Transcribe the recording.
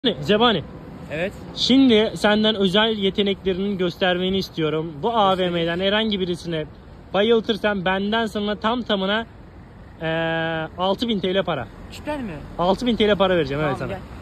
Zebani, Evet. şimdi senden özel yeteneklerini göstermeni istiyorum. Bu AVM'den herhangi birisine bayıltırsan benden sana tam tamına 6000 TL para. Cidden mi? 6000 TL para vereceğim, Tamam, evet sana. gel.